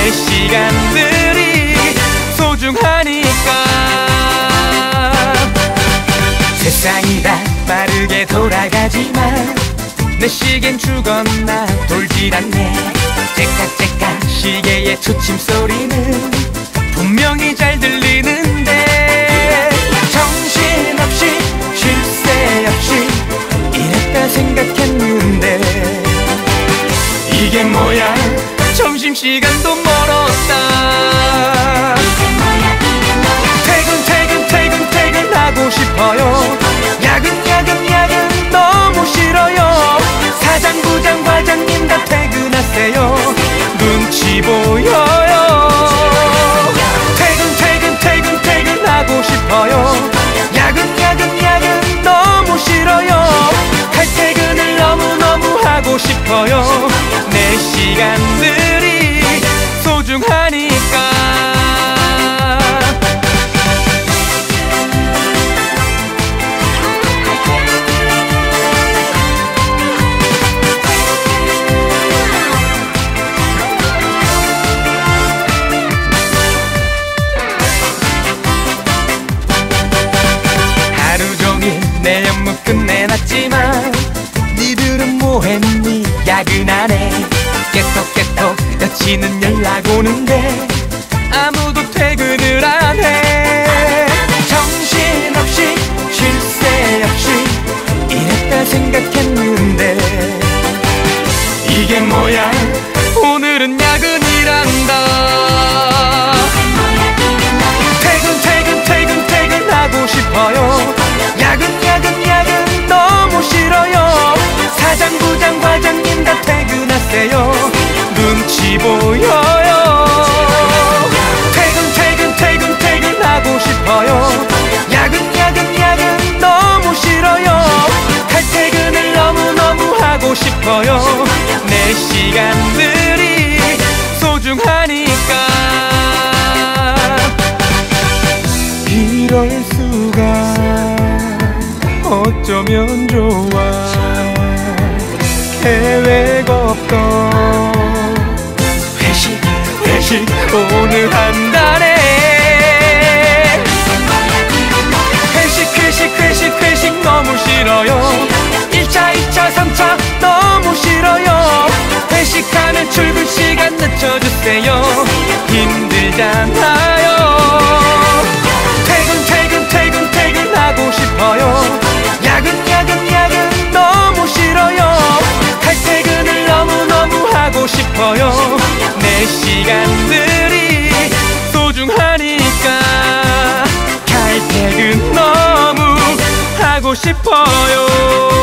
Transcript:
내 시간들이 소중하니까. 세상이 다 빠르게 돌아가지만 내 시계는 죽었나 돌질 않네. 째깍째깍 시계의 초침 소리는 분명히 잘 들리는데 정신없이 쉴 새 없이 이랬다 생각했는데 이게 뭐야 점심시간도 멀었다. 퇴근하고 싶어요. 야근 너무 싫어요. 사장 부장 과장님 다 퇴근하세요. 눈치 보여요. 퇴근하고 싶어요. 야근 너무 싫어요. 칼퇴근을 너무너무 하고 싶어요. 내 시간들이 소중하니까. 내 업무 끝내놨지만 니들은 뭐했니? 야근하네. 깨톡 여친은 연락 오는데 아무도 퇴근을 안해. 정신없이 쉴 새 없이 이랬다 생각했는데 이게 뭐야 오늘은 야근이란다. 퇴근하고 싶어요. 야근 너무 싫어요. 사장 부장 과장님 다 퇴근하세요. 눈치 보여요. 퇴근하고 싶어요. 야근 너무 싫어요. 칼퇴근을 너무너무 하고 싶어요. 내 시간들이 소중하니까. 이럴 수가 어쩌면 좋아. 계획 없던 회식 오늘 한다네. 회식 너무 싫어요. 1차 2차 3차 너무 싫어요. 회식하면 출근 시간 늦춰주세요. 힘들잖아요. 퇴근하고 싶어요. 야근 너무 싫어요. 칼퇴근을 너무너무 하고 싶어요. 내 시간들이 소중하니까. 칼퇴근 너무 하고 싶어요.